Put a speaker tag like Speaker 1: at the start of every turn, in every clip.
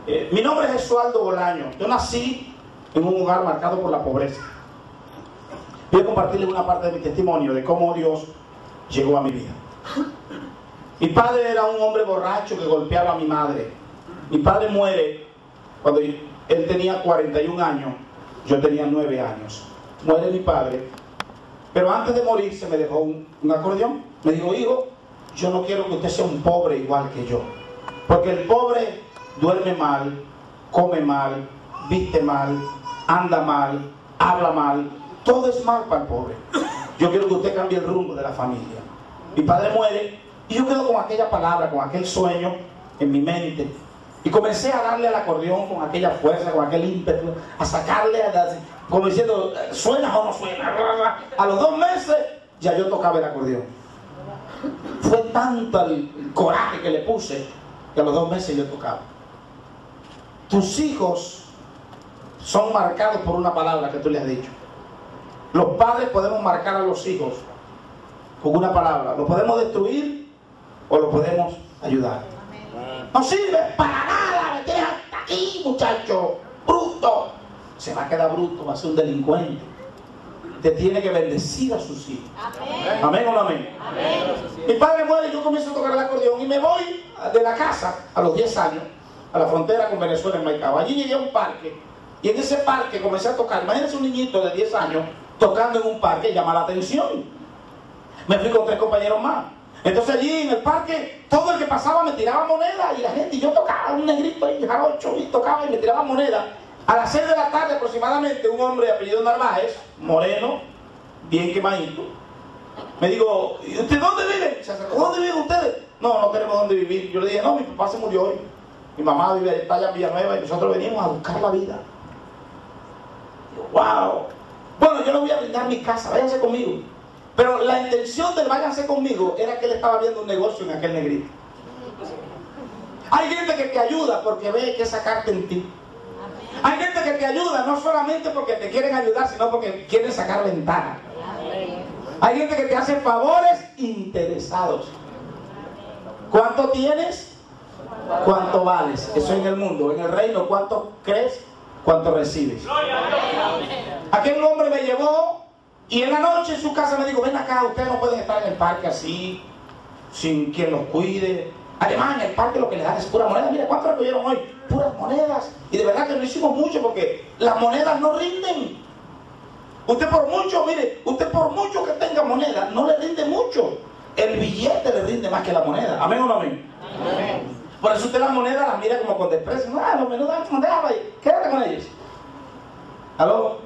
Speaker 1: Mi nombre es Jesualdo Bolaño. Yo nací en un hogar marcado por la pobreza. Voy a compartirles una parte de mi testimonio de cómo Dios llegó a mi vida. Mi padre era un hombre borracho que golpeaba a mi madre. Mi padre muere cuando él tenía 41 años, yo tenía 9 años. Muere mi padre, pero antes de morir se me dejó un acordeón. Me dijo: hijo, yo no quiero que usted sea un pobre igual que yo, porque el pobre duerme mal, come mal, viste mal, anda mal, habla mal, todo es mal para el pobre. Yo quiero que usted cambie el rumbo de la familia. Mi padre muere y yo quedo con aquella palabra, con aquel sueño en mi mente, y comencé a darle al acordeón con aquella fuerza, con aquel ímpetu, a sacarle, como diciendo: ¿suena o no suena? A los 2 meses ya yo tocaba el acordeón. Fue tanto el coraje que le puse que a los 2 meses yo tocaba. Tus hijos son marcados por una palabra que tú le has dicho. Los padres podemos marcar a los hijos con una palabra. Lo podemos destruir o lo podemos ayudar. No sirve para nada, me tienes hasta aquí, muchacho, bruto. Se va a quedar bruto, va a ser un delincuente. Te tiene que bendecir a sus hijos. Amén. ¿Amén o no amén? Amén. Mi padre muere y yo comienzo a tocar el acordeón y me voy de la casa a los 10 años a la frontera con Venezuela en Maicao. Allí llegué a un parque y en ese parque comencé a tocar. Imagínense un niñito de 10 años tocando en un parque, llama la atención. Me fui con 3 compañeros más. Entonces allí en el parque, todo el que pasaba me tiraba moneda y la gente, y yo tocaba, un negrito ahí, jarocho, y tocaba y me tiraba moneda. A las 6 de la tarde aproximadamente, un hombre de apellido Narváez, moreno, bien quemadito, me dijo: ¿y usted dónde vive? Se acercó: ¿dónde viven ustedes? No, no tenemos dónde vivir. Yo le dije: no, mi papá se murió hoy, mi mamá vive allá en Villanueva y nosotros venimos a buscar la vida. Yo: wow. Bueno, yo le voy a brindar mi casa, váyanse conmigo. Pero la intención del váyanse conmigo era que él estaba viendo un negocio en aquel negrito. Hay gente que te ayuda porque ve que sacarte en ti. Hay gente que te ayuda no solamente porque te quieren ayudar, sino porque quieren sacar ventaja. Hay gente que te hace favores interesados. ¿Cuánto tienes? ¿Cuánto vales? Eso en el mundo. En el reino, ¿cuánto crees? ¿Cuánto recibes? Aquel hombre me llevó y en la noche en su casa me dijo: ven acá, ustedes no pueden estar en el parque así, sin quien los cuide. Además, en el parque lo que les dan es pura moneda. Mira, ¿cuánto recogieron hoy? Puras monedas. Y de verdad que no hicimos mucho porque las monedas no rinden. Usted por mucho, mire, usted por mucho que tenga moneda, no le rinde mucho. El billete le rinde más que la moneda. ¿Amén o no amén? Amén. Por eso usted las monedas las mira como con desprecio. Ah, los menudos, déjalo ahí, quédate con ellos. ¿Aló?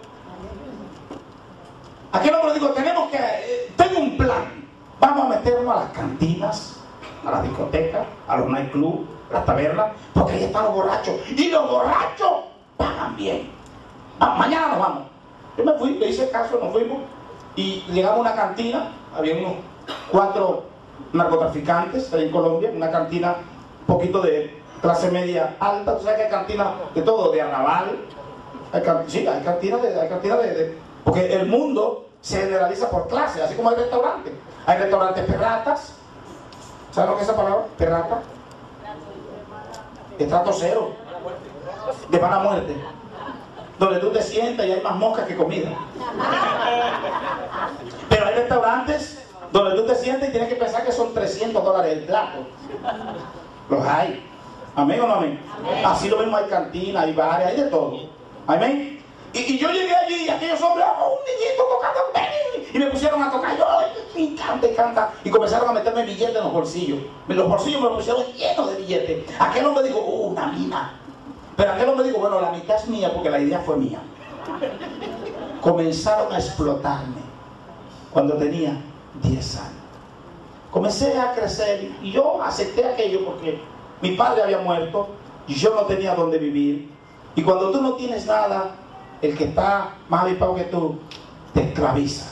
Speaker 1: Aquel hombre dijo: tenemos que, tengo un plan. Vamos a meternos a las cantinas, a las discotecas, a los nightclubs, a las tabernas, porque ahí están los borrachos. Y los borrachos pagan bien. Mañana nos vamos. Yo me fui, le hice caso, nos fuimos. Y llegamos a una cantina, había unos 4 narcotraficantes ahí en Colombia, una cantina un poquito de clase media alta. Tú sabes que hay cantinas de todo, de arrabal. Sí, hay cantinas porque el mundo se generaliza por clase, así como hay restaurantes. Hay restaurantes perratas. ¿Sabes lo que es esa palabra? Perrata. De trato cero. De mala muerte. Donde tú te sientas y hay más moscas que comida. Pero hay restaurantes donde tú te sientas y tienes que pensar que son $300 el plato. Los hay. ¿Amén o no amén? Amén. Así lo mismo, hay cantinas, hay bares, hay de todo. Amén. Y yo llegué allí y aquellos hombres, un niñito tocando ven, y me pusieron a tocar. Yo, y canta. Y comenzaron a meterme billetes en los bolsillos. Los bolsillos me los pusieron llenos de billetes. Aquel hombre dijo: una mina. Pero aquel hombre dijo: bueno, la mitad es mía porque la idea fue mía. Comenzaron a explotarme cuando tenía 10 años. Comencé a crecer y yo acepté aquello porque mi padre había muerto y yo no tenía dónde vivir. Y cuando tú no tienes nada, el que está más avispado que tú te esclaviza.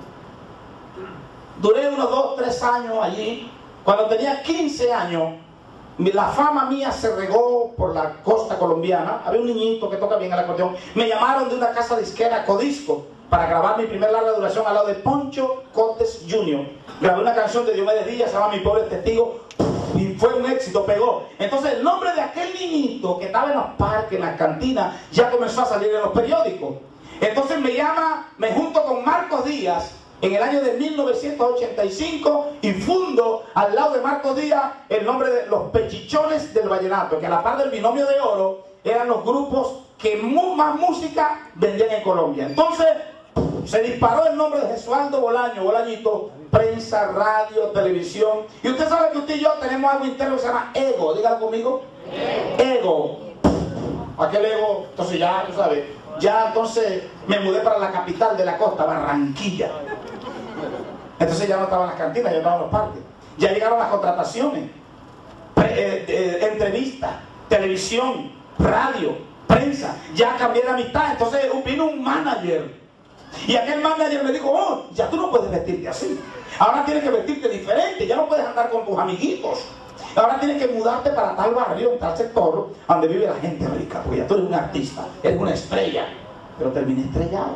Speaker 1: Duré unos 2, 3 años allí. Cuando tenía 15 años, la fama mía se regó por la costa colombiana. Había un niñito que toca bien el acordeón. Me llamaron de una casa disquera, Codisco, para grabar mi primer larga duración al lado de Poncho Cotes Jr. Grabé una canción de Diomedes Díaz, se llama Mi Pobre Testigo. y fue un éxito, pegó. Entonces el nombre de aquel niñito que estaba en los parques, en las cantinas, ya comenzó a salir en los periódicos. Entonces me junto con Marcos Díaz en el año de 1985 y fundo al lado de Marcos Díaz el nombre de los Pechichones del Vallenato, que a la par del Binomio de Oro eran los grupos que más música vendían en Colombia. Entonces se disparó el nombre de Jesualdo Bolaño, Bolañito, prensa, radio, televisión. Y usted sabe que usted y yo tenemos algo interno que se llama ego. Dígalo conmigo. Ego. Aquel ego. Entonces ya, tú sabes, ya entonces me mudé para la capital de la costa, Barranquilla. Entonces ya no estaban las cantinas, ya estaban los parques. Ya llegaron las contrataciones, entrevistas, televisión, radio, prensa. Ya cambié de amistad. Entonces vino un manager. Y aquel manager me dijo, oh, ya tú no puedes vestirte así. Ahora tienes que vestirte diferente. Ya no puedes andar con tus amiguitos. Ahora tienes que mudarte para tal barrio, tal sector, donde vive la gente rica. Porque ya tú eres un artista, eres una estrella. Pero terminé estrellado.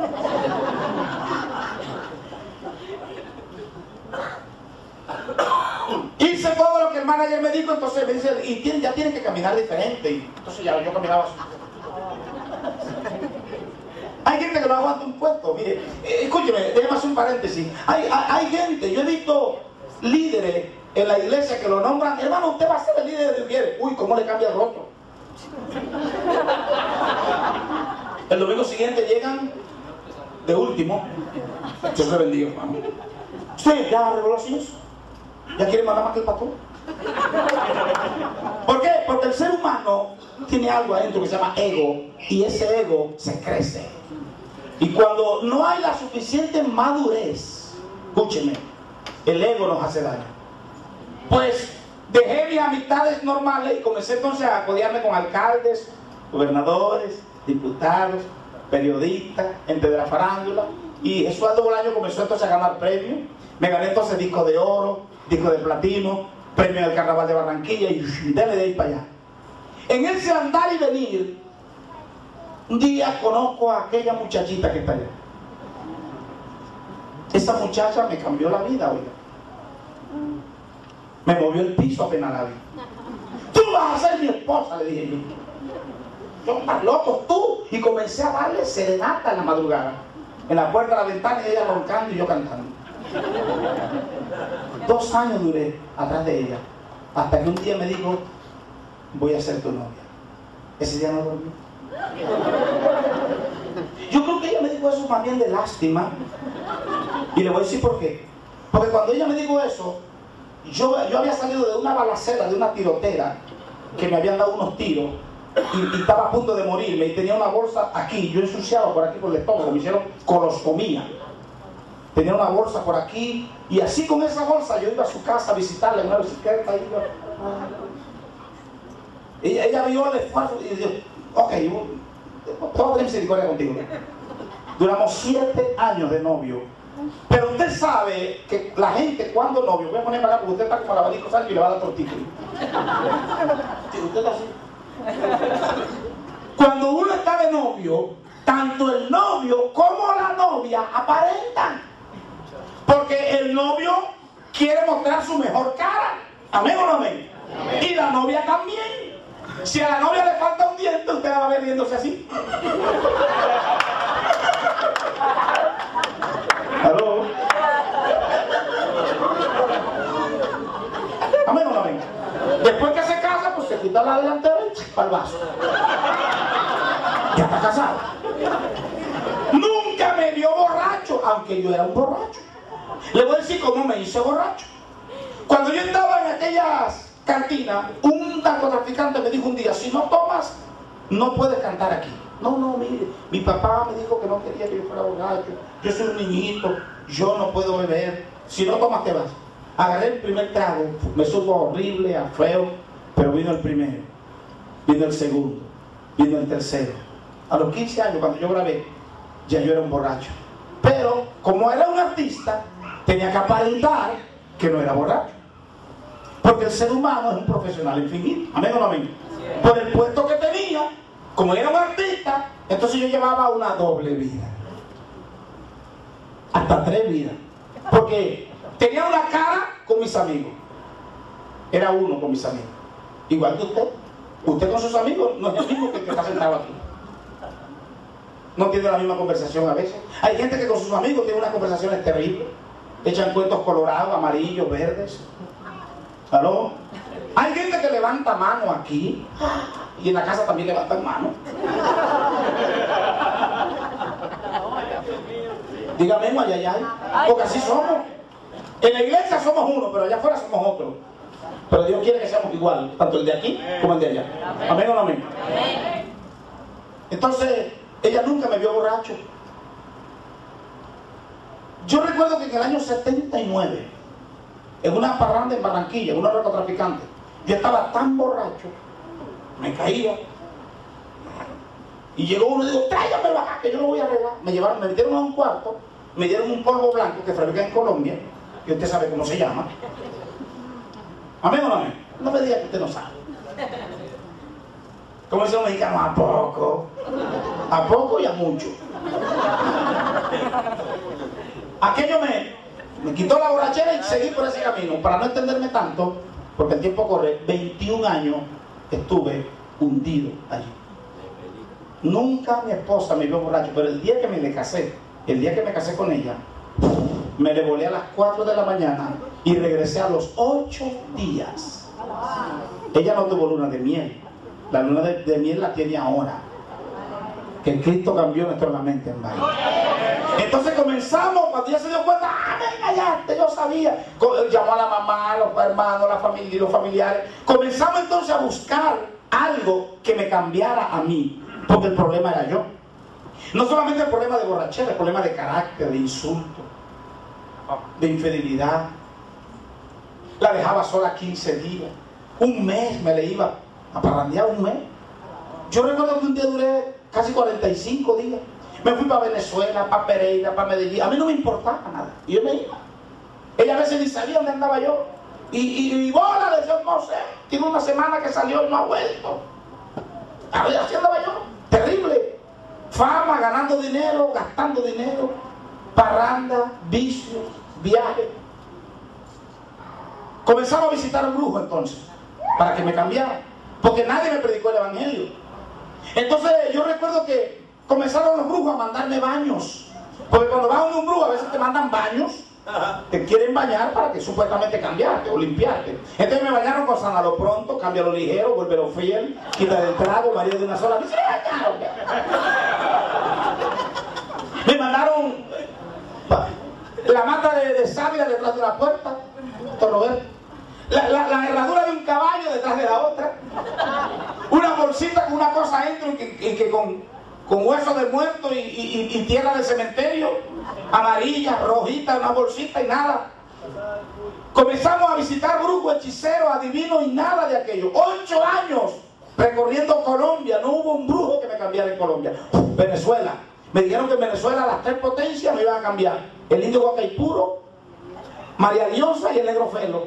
Speaker 1: Hice todo lo que el manager me dijo. Entonces me dice, y ya tienes que caminar diferente. Y entonces ya yo caminaba así. Hay gente que no aguanta un puesto. Mire, escúcheme, déjeme hacer un paréntesis. Hay gente, yo he visto líderes en la iglesia que lo nombran, hermano, usted va a ser el líder de Ujieres. Uy, ¿cómo le cambia el rostro? El domingo siguiente llegan de último. Dios le bendiga, hermano. ¿Usted ya arregló los hijos? ¿Ya quiere mandar más que el pastor? ¿Por qué? Porque el ser humano tiene algo adentro que se llama ego, y ese ego se crece. Y cuando no hay la suficiente madurez, escúcheme, el ego nos hace daño. Pues dejé mis amistades normales y comencé entonces a codearme con alcaldes, gobernadores, diputados, periodistas, gente de la farándula. Y Jesualdo Bolaño comenzó entonces a ganar premios. Me gané entonces disco de oro, disco de platino, premio del Carnaval de Barranquilla, y dele de ir para allá. En ese andar y venir, un día conozco a aquella muchachita que está allá. Esa muchacha me cambió la vida, oiga. Me movió el piso apenas la vi. Tú vas a ser mi esposa, le dije yo. Yo, estás loco, tú. Y comencé a darle serenata en la madrugada. En la puerta de la ventana, y ella roncando y yo cantando. 2 años duré atrás de ella. Hasta que un día me dijo, voy a ser tu novia. Ese día no dormí. Yo creo que ella me dijo eso más bien de lástima. Y le voy a decir por qué. Porque cuando ella me dijo eso, yo había salido de una balacera, de una tirotera, que me habían dado unos tiros, y estaba a punto de morirme, y tenía una bolsa aquí, yo ensuciado por aquí por el estómago, me hicieron coloscomía. Tenía una bolsa por aquí, y así con esa bolsa yo iba a su casa a visitarla en una bicicleta. Ella vio el esfuerzo y dijo, ok, todo tiene misericordia contigo. Duramos 7 años de novio. Pero usted sabe que la gente cuando novio, voy a poner para acá porque usted está como el abanico salto y le va a dar tortito. Usted está así. Cuando uno está de novio, tanto el novio como la novia aparentan. Porque el novio quiere mostrar su mejor cara. ¿Amén o no amén? Amén. Y la novia también. Si a la novia le falta un diente, usted la va a ver riéndose así. ¿Aló? ¿Amén o no amén? Después que se casa, pues se quita la delantera y para el vaso. Ya está casado. Nunca me vio borracho, aunque yo era un borracho. Le voy a decir cómo me hice borracho. Cuando yo estaba en aquellas cantinas, un narcotraficante me dijo un día, si no tomas, no puedes cantar aquí. No, mire, mi papá me dijo que no quería que yo fuera borracho. Yo soy un niñito, yo no puedo beber. Si no tomas, te vas. Agarré el primer trago, me supo horrible, a feo, pero vino el primero, vino el segundo, vino el tercero. A los 15 años, cuando yo grabé, ya yo era un borracho. Pero, como era un artista, tenía que aparentar que no era borracho. Porque el ser humano es un profesional en fingir. ¿Amén o no amén? Por el puesto que tenía, como era un artista, entonces yo llevaba una doble vida. Hasta 3 vidas. Porque tenía una cara con mis amigos, Era uno con mis amigos. Igual que usted. Usted con sus amigos no es el mismo que el que está sentado aquí. No tiene la misma conversación a veces. Hay gente que con sus amigos tiene unas conversaciones terribles. Echan cuentos colorados, amarillos, verdes. ¿Aló? Hay gente que levanta mano aquí. Y en la casa también levantan mano. Dígame, ay, porque así somos. En la iglesia somos uno, pero allá afuera somos otro. Pero Dios quiere que seamos igual, tanto el de aquí como el de allá. Amén o no amén. Entonces, ella nunca me vio borracho. Yo recuerdo que en el año 79, en una parranda en Barranquilla, en un narcotraficante, yo estaba tan borracho, me caía. Y llegó uno y dijo, tráigamelo acá, que yo lo voy a arreglar. Me llevaron, me metieron a un cuarto, me dieron un polvo blanco que fabrican en Colombia, que usted sabe cómo se llama. ¿Amén o no amén? No me diga que usted no sabe. Como dicen los mexicanos, a poco. A poco y a mucho. Aquello me quitó la borrachera y seguí por ese camino. Para no extenderme tanto, porque el tiempo corre, 21 años estuve hundido allí. Nunca mi esposa me vio borracho, pero el día que me casé con ella, me le volé a las 4 de la mañana y regresé a los 8 días. Ella no tuvo luna de miel. La luna de miel la tiene ahora. Que Cristo cambió nuestra mente en varios. Entonces comenzamos, cuando ella se dio cuenta, me engañaste, yo sabía. Llamó a la mamá, a los hermanos, a la familia y los familiares. Comenzamos entonces a buscar algo que me cambiara a mí, porque el problema era yo. No solamente el problema de borrachera, el problema de carácter, de insulto, de infidelidad. La dejaba sola 15 días. Un mes me le iba a parrandear, un mes. Yo recuerdo que un día duré casi 45 días. Me fui para Venezuela, para Pereira, para Medellín. A mí no me importaba nada. Y yo me iba. Ella a veces ni sabía dónde andaba yo. Y bola, le decía, no sé. Tiene una semana que salió y no ha vuelto. Así andaba yo. Terrible. Fama, ganando dinero, gastando dinero. Parranda, vicios, viajes. Comenzaba a visitar un brujo entonces, para que me cambiara. Porque nadie me predicó el evangelio. Entonces yo recuerdo que comenzaron los brujos a mandarme baños. Porque cuando vas a un brujo a veces te mandan baños. Te quieren bañar para que supuestamente cambiarte o limpiarte. Entonces me bañaron con Sanalo Pronto, Cámbialo Ligero, Vuélvelo Fiel, Quita del Trago, María de una Sola. Me bañaron. Me mandaron la mata de savia detrás de la puerta. La herradura de un caballo detrás de la otra. Una bolsita con una cosa adentro y que con huesos de muerto y tierra de cementerio, amarilla, rojita, una bolsita y nada. Comenzamos a visitar brujos, hechiceros, adivinos y nada de aquello. 8 años recorriendo Colombia, no hubo un brujo que me cambiara en Colombia. Venezuela, me dijeron que en Venezuela las 3 potencias me iban a cambiar: el indio Guacaipuro, María Diosa y el negro Felo.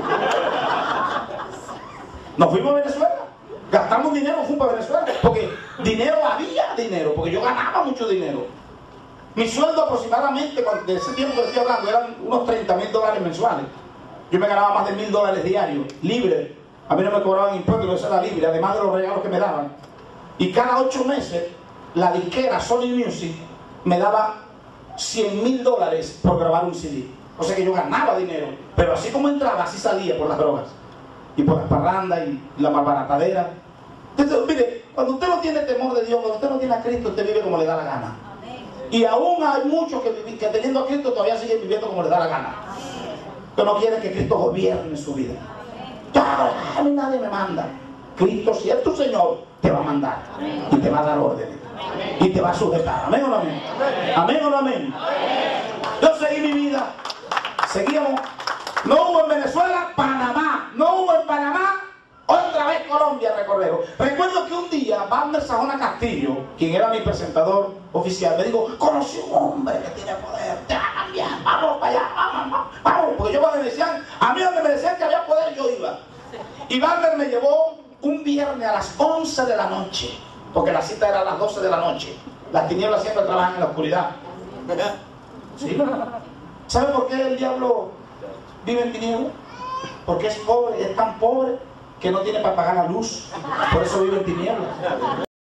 Speaker 1: Nos fuimos a Venezuela. Gastamos dinero, fuimos para Venezuela. Porque había dinero, porque yo ganaba mucho dinero. Mi sueldo aproximadamente, de ese tiempo que estoy hablando, eran unos $30,000 mensuales. Yo me ganaba más de $1,000 diarios, libre. A mí no me cobraban impuestos, eso era libre, además de los regalos que me daban. Y cada 8 meses, la disquera Sony Music me daba $100,000 por grabar un CD. O sea que yo ganaba dinero, pero así como entraba, así salía por las drogas. Y por las parrandas y la malbaratadera. Entonces, mire, cuando usted no tiene temor de Dios, cuando usted no tiene a Cristo, usted vive como le da la gana. Y aún hay muchos que teniendo a Cristo todavía siguen viviendo como les da la gana. Que no quieren que Cristo gobierne su vida. Ya, a mí nadie me manda. Cristo, si es tu Señor, te va a mandar. Y te va a dar órdenes. Y te va a sujetar. ¿Amén o no amén? ¿Amén o no amén? Yo seguí mi vida. Seguíamos. No hubo en Venezuela, Panamá. No hubo en Panamá, otra vez Colombia recorremos. Recuerdo que un día Wagner Sajona Castillo, quien era mi presentador oficial, me dijo: conocí un hombre que tiene poder, te va a cambiar, vamos para allá, vamos. Porque yo cuando me decían, a mí donde me decían que había poder, yo iba. Y Wagner me llevó un viernes a las 11 de la noche, porque la cita era a las 12 de la noche. Las tinieblas siempre trabajan en la oscuridad. ¿Sí? ¿Sabe por qué el diablo vive en tinieblas? Porque es pobre, es tan pobre que no tiene para pagar la luz. Por eso vive en tinieblas.